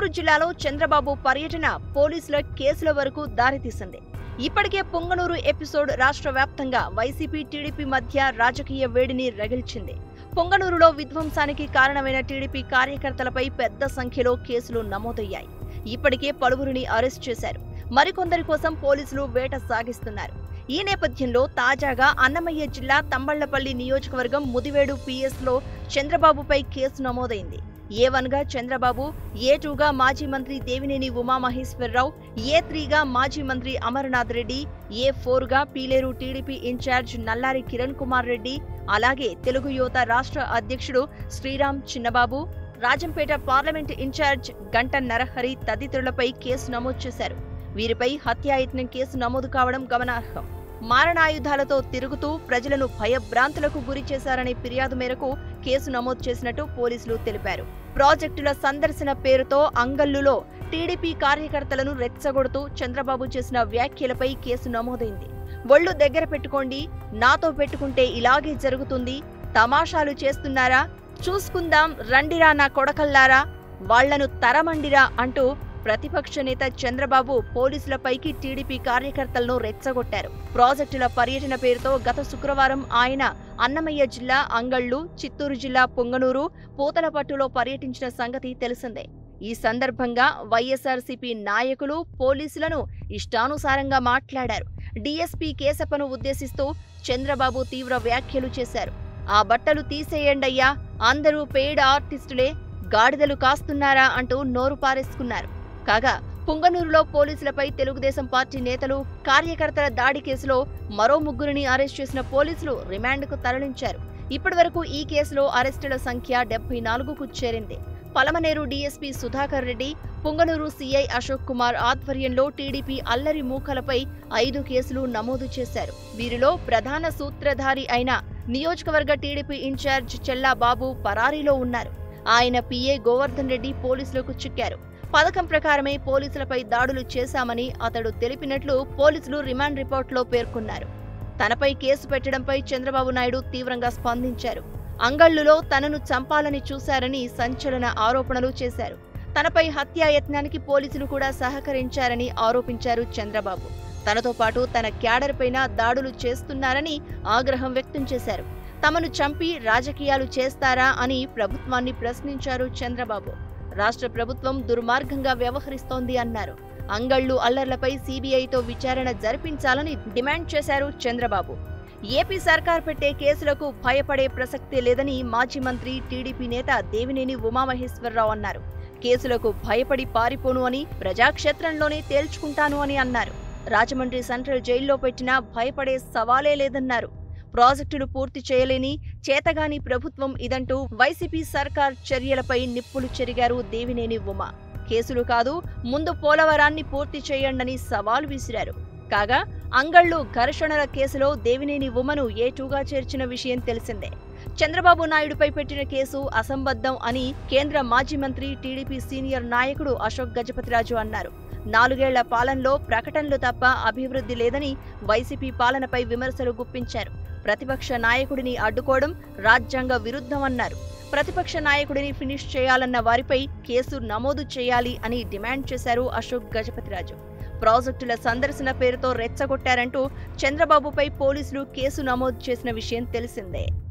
చిత్తూరు జిల్లాలో చంద్రబాబు పర్యటన పోలీసుల కేసుల వరకు దారితీసింది. ఇప్పటికే పొంగనూరు ఎపిసోడ్ రాష్ట్ర వ్యాప్తంగా వైసీపీ టీడీపీ మధ్య రాజకీయ వేడిని రగిల్చింది. పొంగనూరులో విధ్వంసానికి కారణమైన టీడీపీ కార్యకర్తలపై పెద్ద సంఖ్యలో కేసులు నమోదయ్యాయి. ఇప్పటికే పలువురిని అరెస్ట్ చేశారు. మరికొందరి కోసం పోలీసులు వేట సాగిస్తున్నారు. ఈ నేపథ్యంలో తాజాగా అన్నమయ్య జిల్లా తంబళ్లపల్లి నియోజకవర్గం ముదివేడు పిఎస్లో చంద్రబాబుపై కేసు నమోదైంది. ఏ1గా చంద్రబాబు, ఏ2గా మాజీ మంత్రి దేవినేని ఉమామహేశ్వరరావు, ఏ3గా మాజీ మంత్రి అమర్నాథ్ రెడ్డి, ఏ4గా పీలేరు టీడీపీ ఇన్ఛార్జ్ నల్లారి కిరణ్ కుమార్ రెడ్డి, అలాగే తెలుగు యువత రాష్ట్ర అధ్యక్షుడు Sriram Chinnababu, Rajampet parliament incharge Ganta Narahari తదితరులపై case నమోదు చేశారు. వీరిపై హత్యాయత్నం కేసు నమోదు కావడం గమనార్హం. మారణాయుధాలతో తిరుగుతూ ప్రజలను భయభ్రాంతులకు గురి చేశారనే ఫిర్యాదు మేరకు కేసు నమోదు చేసినట్టు పోలీసులు తెలిపారు. ప్రాజెక్టుల సందర్శన పేరుతో అంగల్లులో టీడీపీ కార్యకర్తలను రెచ్చగొడుతూ చంద్రబాబు చేసిన వ్యాఖ్యలపై కేసు నమోదైంది. ఒళ్ళు దగ్గర పెట్టుకోండి, నాతో పెట్టుకుంటే ఇలాగే జరుగుతుంది, తమాషాలు చేస్తున్నారా, చూసుకుందాం రండిరా నా కొడకల్లారా, వాళ్లను తరమండిరా అంటూ ప్రతిపక్ష నేత చంద్రబాబు పోలీసులపైకి టీడీపీ కార్యకర్తలను రెచ్చగొట్టారు. ప్రాజెక్టుల పర్యటన పేరుతో గత శుక్రవారం ఆయన అన్నమయ్య జిల్లా అంగళ్లు, చిత్తూరు జిల్లా పొంగనూరు, పూతలపట్టులో పర్యటించిన సంగతి తెలిసిందే. ఈ సందర్భంగా వైఎస్ఆర్సీపీ నాయకులు పోలీసులను ఇష్టానుసారంగా మాట్లాడారు. డీఎస్పీ కేశప్పను ఉద్దేశిస్తూ చంద్రబాబు తీవ్ర వ్యాఖ్యలు చేశారు. ఆ బట్టలు తీసేయండయ్యా, అందరూ పెయిడ్ ఆర్టిస్టులే, గాడిదలు కాస్తున్నారా అంటూ నోరు పారేసుకున్నారు. కాగా పుంగనూరులో పోలీసులపై తెలుగుదేశం పార్టీ నేతలు, కార్యకర్తల దాడి కేసులో మరో ముగ్గురిని అరెస్ట్ చేసిన పోలీసులు రిమాండ్కు తరలించారు. ఇప్పటివరకు ఈ కేసులో అరెస్టుల సంఖ్య 74కు చేరింది. పలమనేరు డీఎస్పీ సుధాకర్ రెడ్డి, పుంగనూరు సీఐ అశోక్ కుమార్ ఆధ్వర్యంలో టీడీపీ అల్లరి మూకలపై 5 కేసులు నమోదు చేశారు. వీరిలో ప్రధాన సూత్రధారి అయిన నియోజకవర్గ టీడీపీ ఇన్ఛార్జ్ చెల్లా బాబు పరారీలో ఉన్నారు. ఆయన పీఏ గోవర్ధన్ రెడ్డి పోలీసులకు చిక్కారు. పథకం ప్రకారమే పోలీసులపై దాడులు చేశామని అతడు తెలిపినట్లు పోలీసులు రిమాండ్ రిపోర్టులో పేర్కొన్నారు. తనపై కేసు పెట్టడంపై చంద్రబాబు నాయుడు తీవ్రంగా స్పందించారు. అంగళ్లులో తనను చంపాలని చూశారని సంచలన ఆరోపణలు చేశారు. తనపై హత్యాయత్నానికి పోలీసులు కూడా సహకరించారని ఆరోపించారు చంద్రబాబు. తనతో పాటు తన క్యాడర్ పైన దాడులు చేస్తున్నారని ఆగ్రహం వ్యక్తం చేశారు. తమను చంపి రాజకీయాలు చేస్తారా అని ప్రభుత్వాన్ని ప్రశ్నించారు చంద్రబాబు. రాష్ట్ర ప్రభుత్వం దుర్మార్గంగా వ్యవహరిస్తోంది అన్నారు. అంగళ్లు అల్లర్లపై సీబీఐతో విచారణ జరిపించాలని డిమాండ్ చేశారు చంద్రబాబు. ఏపీ సర్కార్ పెట్టే కేసులకు భయపడే ప్రసక్తే లేదని మాజీ మంత్రి, టీడీపీ నేత దేవినేని ఉమామహేశ్వరరావు అన్నారు. కేసులకు భయపడి పారిపోను అని, ప్రజాక్షేత్రంలోనే తేల్చుకుంటాను అని అన్నారు. రాజమండ్రి సెంట్రల్ జైల్లో పెట్టినా భయపడే సవాలే లేదన్నారు. ప్రాజెక్టులు పూర్తి చేయలేని చేతగాని ప్రభుత్వం ఇదంటూ వైసీపీ సర్కార్ చర్యలపై నిప్పులు చెరిగారు దేవినేని ఉమ. కేసులు కాదు, ముందు పోలవరాన్ని పూర్తి చేయండని సవాల్ విసిరారు. కాగా అంగళ్లు ఘర్షణల కేసులో దేవినేని ఉమను ఏ2గా చేర్చిన విషయం తెలిసిందే. చంద్రబాబు నాయుడుపై పెట్టిన కేసు అసంబద్ధం అని కేంద్ర మాజీ మంత్రి, టీడీపీ సీనియర్ నాయకుడు అశోక్ గజపతిరాజు అన్నారు. 4 ఏళ్ల పాలనలో ప్రకటనలు తప్ప అభివృద్ధి లేదని వైసీపీ పాలనపై విమర్శలు గుప్పించారు. ప్రతిపక్ష నాయకుడిని అడ్డుకోవడం రాజ్యాంగ విరుద్ధమన్నారు. ప్రతిపక్ష నాయకుడిని ఫినిష్ చేయాలన్న వారిపై కేసు నమోదు చేయాలి అని డిమాండ్ చేశారు అశోక్ గజపతిరాజు. ప్రాజెక్టుల సందర్శన పేరుతో రెచ్చగొట్టారంటూ చంద్రబాబుపై పోలీసులు కేసు నమోదు చేసిన విషయం తెలిసిందే.